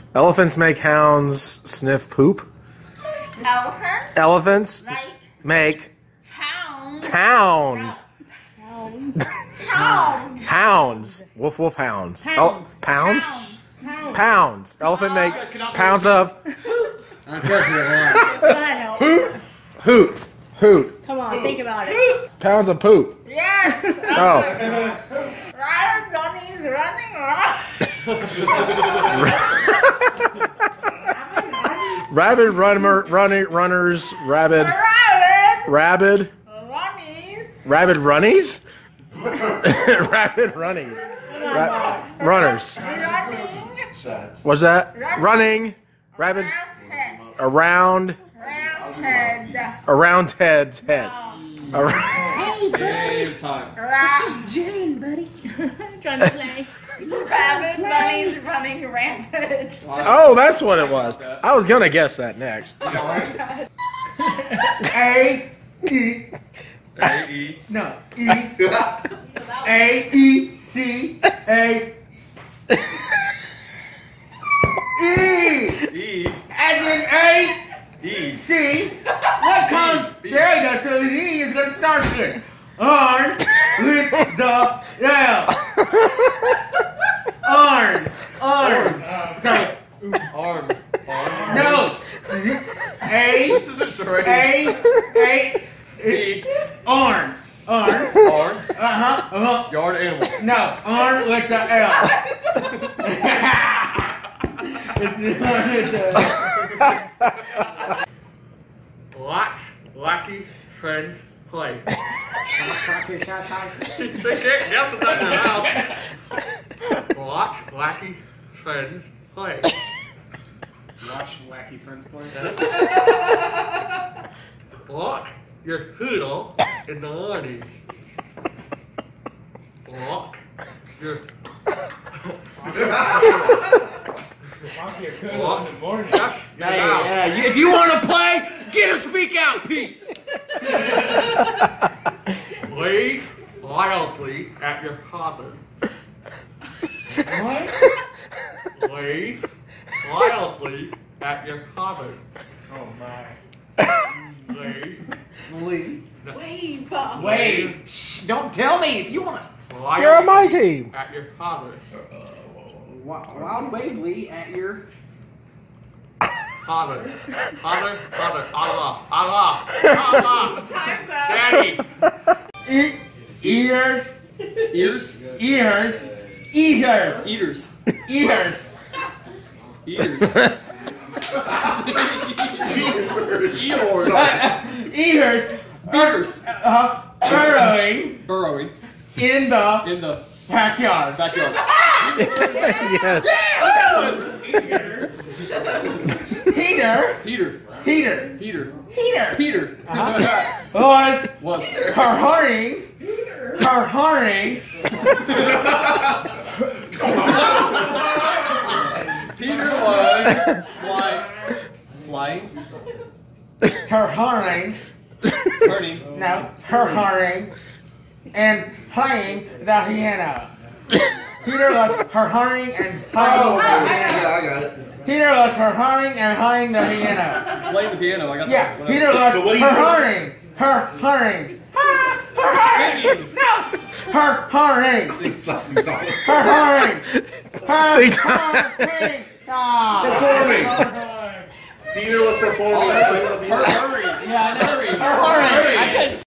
Elephants make hounds sniff poop. Elephants make towns. Hounds. Woof woof hounds. Oh, pounds? Pounds. Elephant make pounds of hoot. Hoot. Come on, think about it. Pounds of poop. Yes. Oh. Donnie's running around. Rabid runners. Rabid runnies. Rabid runnies. Runners. What's that? Running. Rabid. Around head's head. Hey, buddy. This is Jane, buddy. Trying to play. Rabid bunnies running rampant. Oh, that's what it was. I was gonna guess that next. As in C. What comes? There you go. So the E is going to start here. Arn with the L. Arn. No. This isn't charades. Arn. Yard animal. No. Arn with the L. Watch wacky friends play. They can't guess what's in their mouth. Watch wacky friends play. Watch wacky friends play. Walk your poodle in the morning. Walk your If you want to play, get a speak out piece. Play wildly at your father. What? Play wildly at your father. Oh my. Wave. Shh, don't tell me if you want to. You're on my team. At your father. Wild Wavely at your Father. Allah. Time's up. Daddy. ears. Burrowing in the backyard. Yes. Heater. Was her horning. Peter was flying. Her horning. Her horning. And playing the piano. Peter was her horning and playing the piano. Yeah, I got it. Peter was her horning and playing the piano. Playing the piano, I got that. Yeah, Peter was her horning. Her horning. Her horning. Performing. Peter was performing. Yeah, I know. Her horning. I couldn't